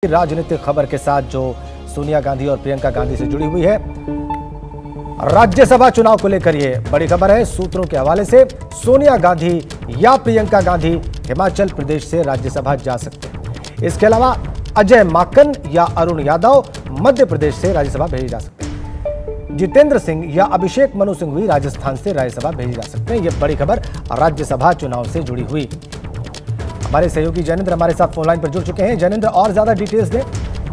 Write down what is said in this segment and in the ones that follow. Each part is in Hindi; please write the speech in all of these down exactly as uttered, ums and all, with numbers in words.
राजनीतिक खबर के साथ जो सोनिया गांधी और प्रियंका गांधी से जुड़ी हुई है। राज्यसभा चुनाव को लेकर ये बड़ी खबर है। सूत्रों के हवाले से सोनिया गांधी या प्रियंका गांधी हिमाचल प्रदेश से राज्यसभा जा सकते हैं। इसके अलावा अजय माकन या अरुण यादव मध्य प्रदेश से राज्यसभा भेजे जा सकते हैं। जितेंद्र सिंह या अभिषेक मनु सिंघवी राजस्थान से राज्यसभा भेजे जा सकते हैं। यह बड़ी खबर राज्यसभा चुनाव से जुड़ी हुई। हमारे सहयोगी जैनेंद्र हमारे साथ फोन लाइन पर जुड़ चुके हैं। जैनेंद्र, और ज्यादा डिटेल्स दें।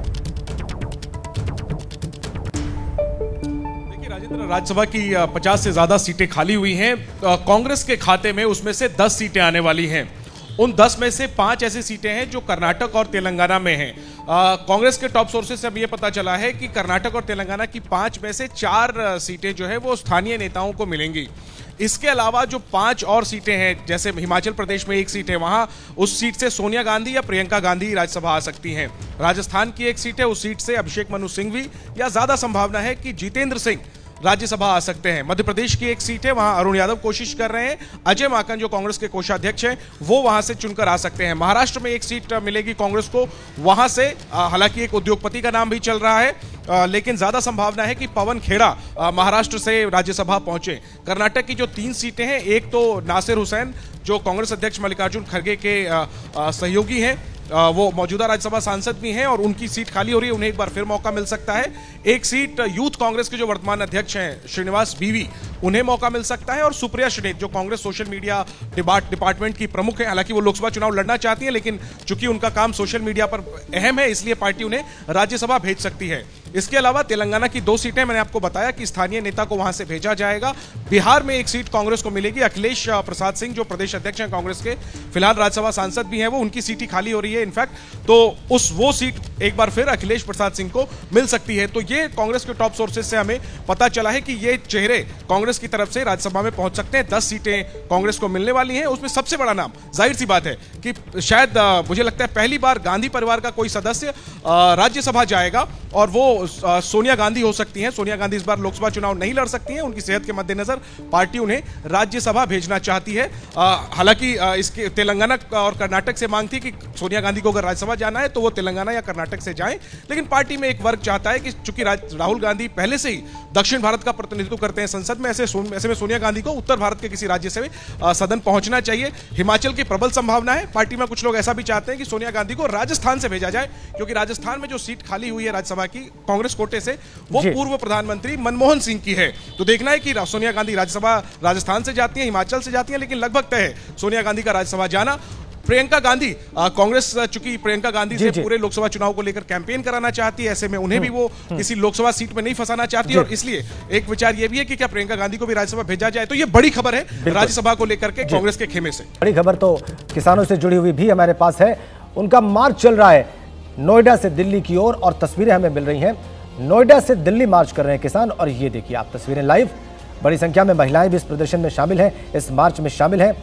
देखिए राजेंद्र, राज्यसभा की पचास से ज्यादा सीटें खाली हुई हैं। कांग्रेस के खाते में उसमें से दस सीटें आने वाली हैं। उन दस में से पांच ऐसी सीटें हैं जो कर्नाटक और तेलंगाना में हैं। कांग्रेस के टॉप सोर्सेज से अब यह पता चला है कि कर्नाटक और तेलंगाना की पांच में से चार सीटें जो है वो स्थानीय नेताओं को मिलेंगी। इसके अलावा जो पांच और सीटें हैं, जैसे हिमाचल प्रदेश में एक सीट है, वहां उस सीट से सोनिया गांधी या प्रियंका गांधी राज्यसभा आ सकती हैं। राजस्थान की एक सीट है, उस सीट से अभिषेक मनु सिंघवी या ज्यादा संभावना है कि जितेंद्र सिंह राज्यसभा आ सकते हैं। मध्य प्रदेश की एक सीट है, वहां अरुण यादव कोशिश कर रहे हैं। अजय माकन जो कांग्रेस के कोषाध्यक्ष हैं वो वहां से चुनकर आ सकते हैं। महाराष्ट्र में एक सीट मिलेगी कांग्रेस को, वहां से हालांकि एक उद्योगपति का नाम भी चल रहा है, आ, लेकिन ज्यादा संभावना है कि पवन खेड़ा महाराष्ट्र से राज्यसभा पहुंचे। कर्नाटक की जो तीन सीटें हैं, एक तो नासिर हुसैन जो कांग्रेस अध्यक्ष मल्लिकार्जुन खड़गे के आ, आ, सहयोगी हैं, वो मौजूदा राज्यसभा सांसद भी हैं और उनकी सीट खाली हो रही है, उन्हें एक बार फिर मौका मिल सकता है। एक सीट यूथ कांग्रेस के जो वर्तमान अध्यक्ष हैं श्रीनिवास बीवी, उन्हें मौका मिल सकता है। और सुप्रिया श्रीनेत जो कांग्रेस सोशल मीडिया डिपार्टमेंट की प्रमुख है, हालांकि वो लोकसभा चुनाव लड़ना चाहती है, लेकिन चूंकि उनका काम सोशल मीडिया पर अहम है इसलिए पार्टी उन्हें राज्यसभा भेज सकती है। इसके अलावा तेलंगाना की दो सीटें, मैंने आपको बताया कि स्थानीय नेता को वहां से भेजा जाएगा। बिहार में एक सीट कांग्रेस को मिलेगी। अखिलेश प्रसाद सिंह जो प्रदेश अध्यक्ष हैं कांग्रेस के, फिलहाल राज्यसभा सांसद भी हैं, वो उनकी सीट ही खाली हो रही है इनफैक्ट, तो उस वो सीट एक बार फिर अखिलेश प्रसाद सिंह को मिल सकती है। तो ये कांग्रेस के टॉप सोर्सेज से हमें पता चला है कि ये चेहरे कांग्रेस की तरफ से राज्यसभा में पहुंच सकते हैं। दस सीटें कांग्रेस को मिलने वाली हैं। उसमें सबसे बड़ा नाम, जाहिर सी बात है कि शायद मुझे लगता है पहली बार गांधी परिवार का कोई सदस्य राज्यसभा जाएगा और वो सोनिया गांधी हो सकती हैं। सोनिया गांधी इस बार लोकसभा चुनाव नहीं लड़ सकती हैं, उनकी सेहत के मद्देनजर पार्टी उन्हें राज्यसभा भेजना चाहती है। हालांकि इसके तेलंगाना और कर्नाटक से मांग थी कि सोनिया गांधी को अगर राज्यसभा जाना है तो वो तेलंगाना या कर्नाटक से जाएं, लेकिन पार्टी में एक वर्ग चाहता है कि चूंकि राहुल गांधी पहले से ही दक्षिण भारत का प्रतिनिधित्व करते हैं संसद में, ऐसे ऐसे में सोनिया गांधी को उत्तर भारत के किसी राज्य से सदन पहुंचना चाहिए। हिमाचल की प्रबल संभावना है। पार्टी में कुछ लोग ऐसा भी चाहते हैं कि सोनिया गांधी को राजस्थान से भेजा जाए, क्योंकि राजस्थान में जो सीट खाली हुई है राज्यसभा की कांग्रेस कोटे से, वो पूर्व प्रधानमंत्री मनमोहन सिंह की है। तो देखना है कि सोनिया गांधी राज्यसभा राजस्थान से जाती है, हिमाचल से जाती है, लेकिन लगभग तय है सोनिया गांधी का राज्यसभा जाना। प्रियंका गांधी, कांग्रेस चूंकि प्रियंका गांधी से पूरे लोकसभा चुनाव को लेकर कैंपेन कराना चाहती है, ऐसे में उन्हें भी वो किसी लोकसभा सीट में नहीं फंसाना चाहती, और इसलिए एक विचार ये भी है कि क्या प्रियंका गांधी को भी राज्यसभा भेजा जाए। तो ये बड़ी खबर है राज्यसभा को लेकर के कांग्रेस के खेमे से। बड़ी खबर तो किसानों से जुड़ी हुई भी हमारे पास है। उनका मार्च चल रहा है नोएडा से दिल्ली की ओर और तस्वीरें हमें मिल रही हैं। नोएडा से दिल्ली मार्च कर रहे हैं किसान, और ये देखिए आप तस्वीरें लाइव। बड़ी संख्या में महिलाएं भी इस प्रदर्शन में शामिल हैं, इस मार्च में शामिल हैं।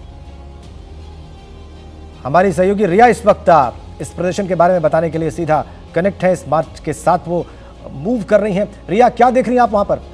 हमारी सहयोगी रिया इस वक्त इस प्रदर्शन के बारे में बताने के लिए सीधा कनेक्ट है, इस मार्च के साथ वो मूव कर रही हैं। रिया, क्या देख रही हैं आप वहां पर?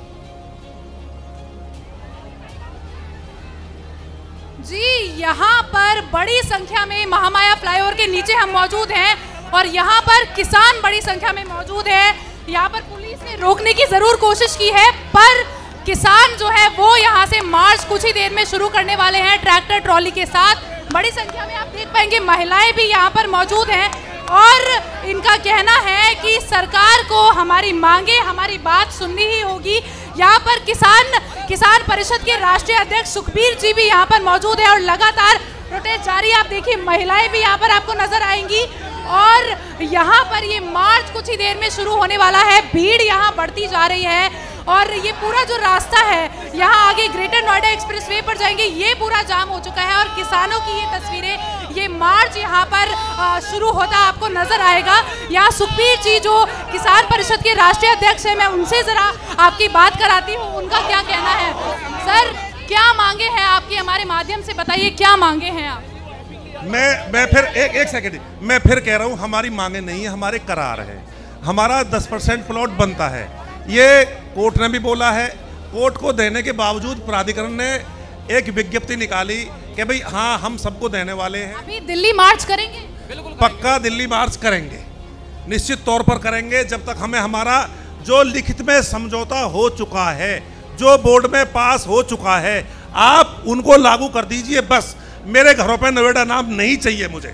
जी, यहाँ पर बड़ी संख्या में महामाया फ्लाईओवर के नीचे हम मौजूद हैं और यहाँ पर किसान बड़ी संख्या में मौजूद है। यहाँ पर पुलिस ने रोकने की जरूर कोशिश की है, पर किसान जो है वो यहाँ से मार्च कुछ ही देर में शुरू करने वाले हैं ट्रैक्टर ट्रॉली के साथ। बड़ी संख्या में आप देख पाएंगे महिलाएं भी यहाँ पर मौजूद हैं और इनका कहना है कि सरकार को हमारी मांगे, हमारी बात सुननी ही होगी। यहाँ पर किसान किसान परिषद के राष्ट्रीय अध्यक्ष सुखबीर जी भी यहाँ पर मौजूद है और लगातार प्रोटेस्ट जारी। आप देखिए महिलाएं भी यहाँ पर आपको नजर आएंगी और यहाँ पर ये मार्च कुछ ही देर में शुरू होने वाला है। भीड़ यहाँ बढ़ती जा रही है और ये पूरा जो रास्ता है यहाँ आगे ग्रेटर नोएडा एक्सप्रेसवे पर जाएंगे, ये पूरा जाम हो चुका है और किसानों की ये तस्वीरें, ये मार्च यहाँ पर शुरू होता आपको नजर आएगा। यहाँ सुखबीर जी जो किसान परिषद के राष्ट्रीय अध्यक्ष हैं, मैं उनसे जरा आपकी बात कराती हूँ, उनका क्या कहना है। सर, क्या मांगे हैं आपकी, हमारे माध्यम से बताइए क्या मांगे हैं आप? मैं मैं फिर एक एक सेकंड मैं फिर कह रहा हूँ, हमारी मांगे नहीं है, हमारे करार है। हमारा दस परसेंट प्लॉट बनता है, ये कोर्ट ने भी बोला है। कोर्ट को देने के बावजूद प्राधिकरण ने एक विज्ञप्ति निकाली कि भाई हाँ हम सबको देने वाले हैं। अभी दिल्ली मार्च करेंगे? पक्का दिल्ली मार्च करेंगे। निश्चित तौर पर करेंगे जब तक हमें हमारा जो लिखित में समझौता हो चुका है, जो बोर्ड में पास हो चुका है, आप उनको लागू कर दीजिए। बस मेरे घरों पे नोएडा नाम नहीं चाहिए मुझे।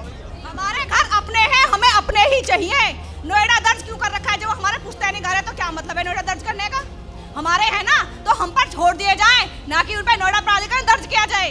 हमारे घर अपने हैं, हमें अपने ही चाहिए। नोएडा दर्ज क्यों कर रखा है? जब हमारे पुश्तैनी घर है तो क्या मतलब है नोएडा दर्ज करने का? हमारे है ना तो हम पर छोड़ दिए जाए, ना कि उन पर नोएडा प्राधिकरण दर्ज किया जाए।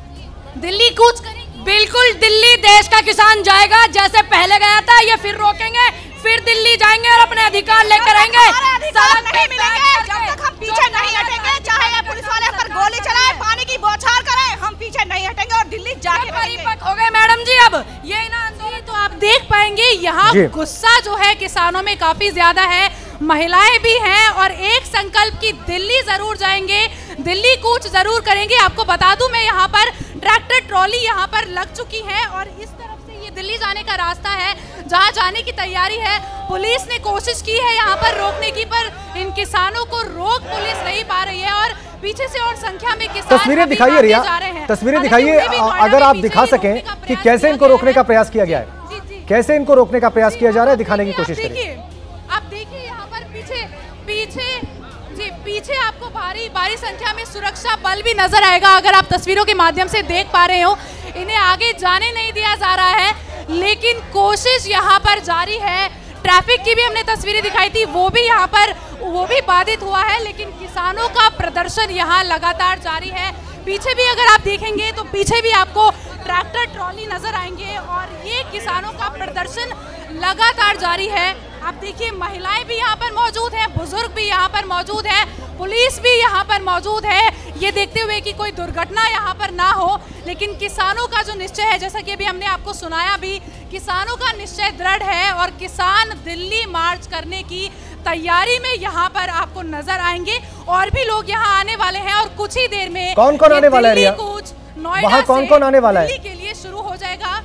दिल्ली कूच करेंगे। बिल्कुल, दिल्ली देश का किसान जाएगा जैसे पहले गया था, ये फिर रोकेंगे, फिर दिल्ली जाएंगे और अपने अधिकार लेकर आएंगे। अधिकार नहीं मिलेंगे जब तक हम पीछे नहीं हटेंगे, चाहे ये पुलिस वाले पर गोली चलाए, पानी की बौछार करे, हम पीछे नहीं हटेंगे और दिल्ली जाके परिपक्व हो गए मैडम जी। अब ये ना तो आप देख पाएंगे यहाँ गुस्सा जो है किसानों में काफी ज्यादा है, महिलाएं भी हैं और एक संकल्प की दिल्ली जरूर जाएंगे, दिल्ली कूच जरूर करेंगे। आपको बता दूं मैं यहाँ पर ट्रैक्टर ट्रॉली यहाँ पर लग चुकी है और इस तरफ से ये दिल्ली जाने का रास्ता है जहाँ जाने की तैयारी है। पुलिस ने कोशिश की है यहाँ पर रोकने की, पर इन किसानों को रोक पुलिस नहीं पा रही है और पीछे से और संख्या में किसान तस्वीरें दिखाइए रिया, तस्वीरें दिखाइए अगर आप दिखा सकें कि कैसे इनको रोकने का प्रयास किया गया है, कैसे इनको रोकने का प्रयास किया जा रहा है, दिखाने की कोशिश करिए। आप देखिए यहाँ पर पीछे पीछे जी पीछे आपको भारी भारी संख्या में सुरक्षा बल भी नजर आएगा। अगर आप तस्वीरों के माध्यम से देख पा रहे हो, इन्हें आगे जाने नहीं दिया जा रहा है, लेकिन कोशिश यहाँ पर जारी है। ट्रैफिक की भी हमने तस्वीरें दिखाई थी, वो भी यहाँ पर वो भी बाधित हुआ है, लेकिन किसानों का प्रदर्शन यहाँ लगातार जारी है। पीछे भी अगर आप देखेंगे तो पीछे भी आपको ट्रैक्टर ट्रॉली नजर आएंगे और ये किसानों का प्रदर्शन लगातार जारी है। आप देखिए महिलाएं भी यहाँ पर मौजूद हैं, बुजुर्ग भी यहाँ पर मौजूद है, पुलिस भी यहाँ पर मौजूद है, ये देखते हुए कि कोई दुर्घटना यहाँ पर ना हो। लेकिन किसानों का जो निश्चय है, जैसा कि अभी हमने आपको सुनाया भी, किसानों का निश्चय दृढ़ है और किसान दिल्ली मार्च करने की तैयारी में यहाँ पर आपको नजर आएंगे। और भी लोग यहाँ आने वाले हैं और कुछ ही देर में कौन कौन आने वाला है? कूच नोएडा कौन कौन आने वाला है दिल्ली के लिए शुरू हो जाएगा।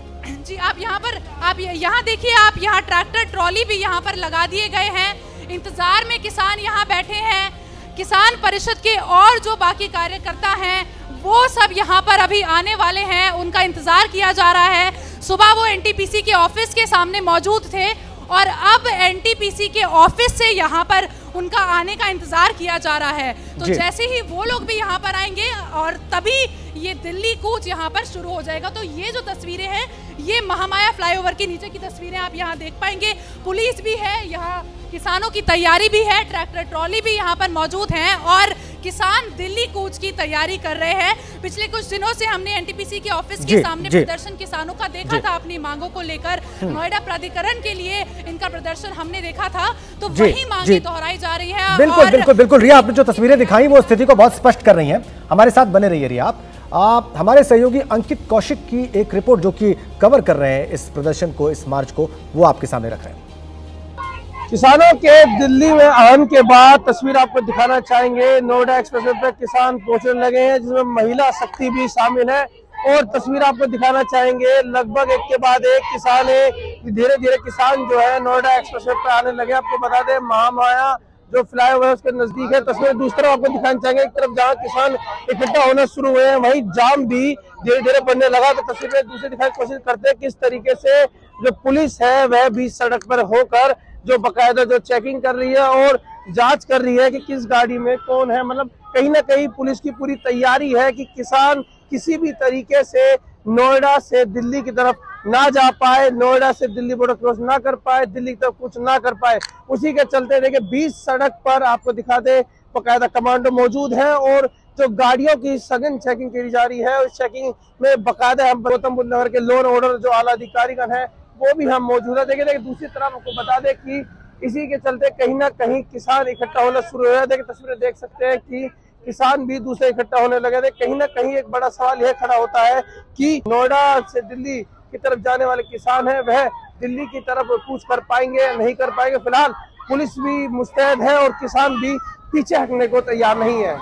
जी आप यहाँ पर आप यहाँ देखिए, आप यहाँ ट्रैक्टर ट्रॉली भी यहाँ पर लगा दिए गए हैं, इंतजार में किसान यहाँ बैठे हैं। किसान परिषद के और जो बाकी कार्यकर्ता हैं वो सब यहाँ पर अभी आने वाले हैं, उनका इंतजार किया जा रहा है। सुबह वो एनटीपीसी के ऑफिस के सामने मौजूद थे और अब एनटीपीसी के ऑफिस से यहाँ पर उनका आने का इंतजार किया जा रहा है। तो जैसे ही वो लोग भी यहाँ पर आएंगे और तभी ये दिल्ली कूच यहाँ पर शुरू हो जाएगा। तो ये जो तस्वीरें हैं ये महामाया फ्लाईओवर के नीचे की तस्वीरें आप यहाँ देख पाएंगे। पुलिस भी है यहाँ, किसानों की तैयारी भी है, ट्रैक्टर ट्रॉली भी यहाँ पर मौजूद हैं और किसान दिल्ली कूच की तैयारी कर रहे हैं। पिछले कुछ दिनों से हमने एनटीपीसी के ऑफिस के सामने प्रदर्शन किसानों का देखा था, अपनी मांगों को लेकर नोएडा प्राधिकरण के लिए इनका प्रदर्शन हमने देखा था, तो वही मांगे दोहराई जा रही है। बिल्कुल बिल्कुल बिल्कुल रिया, आपने जो तस्वीरें दिखाई वो स्थिति को बहुत स्पष्ट कर रही हैं। हमारे साथ बने रहिए रिया। आप आप हमारे सहयोगी अंकित कौशिक की एक रिपोर्ट जो कि कवर कर रहे हैं इस प्रदर्शन को, इस मार्च को, वो आपके सामने रख रहे हैं। किसानों के दिल्ली में आने के बाद तस्वीर आपको दिखाना चाहेंगे। नोएडा एक्सप्रेसवे पर किसान पहुंचने लगे हैं, जिसमें महिला शक्ति भी शामिल है और तस्वीर आपको दिखाना चाहेंगे। लगभग एक के बाद एक किसान है, धीरे धीरे किसान जो है नोएडा एक्सप्रेसवे पर आने लगे। आपको बता दें महामाया जो फ्लाईओवर उसके नजदीक है। तस्वीर दूसरी तरफ आपको दिखाना चाहेंगे। एक तरफ जहाँ किसान इकट्ठा होना शुरू हुए हैं, वहीं जाम भी धीरे धीरे बढ़ने लगा। तो तस्वीरें दूसरी दिखाने की कोशिश करते हैं किस तरीके से जो पुलिस है वह बीच सड़क पर होकर जो बकायदा जो चेकिंग कर रही है और जांच कर रही है कि किस गाड़ी में कौन है। मतलब कहीं ना कहीं पुलिस की पूरी तैयारी है कि किसान किसी भी तरीके से नोएडा से दिल्ली की तरफ ना जा पाए, नोएडा से दिल्ली बॉर्डर क्रॉस ना कर पाए, दिल्ली की तरफ कुछ ना कर पाए। उसी के चलते देखिए बीच सड़क पर आपको दिखा दे बकायदा कमांडो मौजूद है और जो गाड़ियों की सघन चेकिंग की जा रही है, उस चेकिंग में बकायदा हम गौतम बुद्ध नगर के लोन ऑर्डर जो आला अधिकारीगण है वो भी हम मौजूद है। देखिए देखिए दूसरी तरफ आपको बता दें कि इसी के चलते कहीं ना कहीं किसान इकट्ठा होना शुरू हो गया। देखिए तस्वीरें देख सकते हैं कि किसान भी दूसरे इकट्ठा होने लगे थे। कहीं ना कहीं एक बड़ा सवाल यह खड़ा होता है कि नोएडा से दिल्ली की तरफ जाने वाले किसान है वह दिल्ली की तरफ कूच कर पाएंगे या नहीं कर पाएंगे। फिलहाल पुलिस भी मुस्तैद है और किसान भी पीछे हटने को तैयार नहीं है।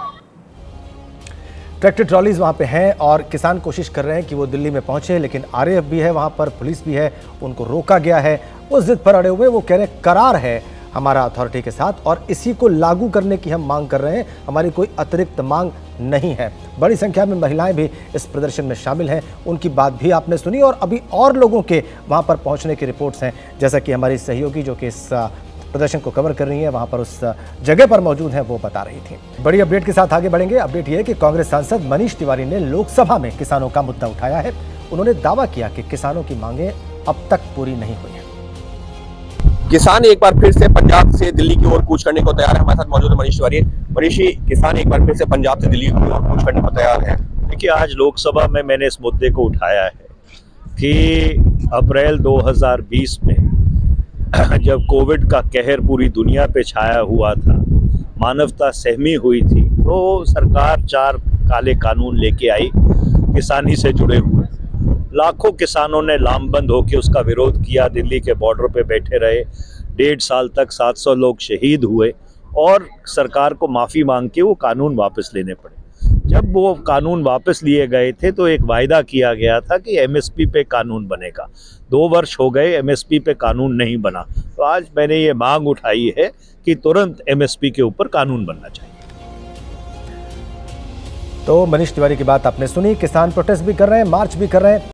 ट्रैक्टर ट्रॉलीज वहां पे हैं और किसान कोशिश कर रहे हैं कि वो दिल्ली में पहुंचे, लेकिन आरएएफ भी है वहां पर, पुलिस भी है, उनको रोका गया है। उस जिद पर अड़े हुए वो कह रहे करार है, हमारा अथॉरिटी के साथ और इसी को लागू करने की हम मांग कर रहे हैं। हमारी कोई अतिरिक्त मांग नहीं है। बड़ी संख्या में महिलाएं भी इस प्रदर्शन में शामिल हैं, उनकी बात भी आपने सुनी और अभी और लोगों के वहां पर पहुंचने की रिपोर्ट्स हैं, जैसा कि हमारी सहयोगी जो कि इस प्रदर्शन को कवर कर रही है वहां पर उस जगह पर मौजूद है वो बता रही थी। बड़ी अपडेट के साथ आगे बढ़ेंगे। अपडेट यह है कि कांग्रेस सांसद मनीष तिवारी ने लोकसभा में किसानों का मुद्दा उठाया है। उन्होंने दावा किया कि किसानों की मांगें अब तक पूरी नहीं हुई हैं। किसान एक बार फिर से पंजाब से दिल्ली की ओर कूच करने को तैयार है। हमारे साथ मौजूद है मनीष तिवारी। मनीष जी, किसान एक बार फिर से पंजाब से दिल्ली की ओर कूच करने को तैयार है। देखिए, आज लोकसभा में मैंने इस मुद्दे को उठाया है कि अप्रैल दो हज़ार बीस में जब कोविड का कहर पूरी दुनिया पे छाया हुआ था, मानवता सहमी हुई थी, तो सरकार चार काले कानून लेके आई किसानी से जुड़े हुए। लाखों किसानों ने लामबंद होकर उसका विरोध किया, दिल्ली के बॉर्डर पे बैठे रहे। डेढ़ साल तक सात सौ लोग शहीद हुए और सरकार को माफ़ी मांग के वो कानून वापस लेने पड़े। जब वो कानून वापस लिए गए थे तो एक वायदा किया गया था कि एमएसपी पे कानून बनेगा। दो वर्ष हो गए, एमएसपी पे कानून नहीं बना। तो आज मैंने ये मांग उठाई है कि तुरंत एमएसपी के ऊपर कानून बनना चाहिए। तो मनीष तिवारी की बात आपने सुनी। किसान प्रोटेस्ट भी कर रहे हैं, मार्च भी कर रहे हैं।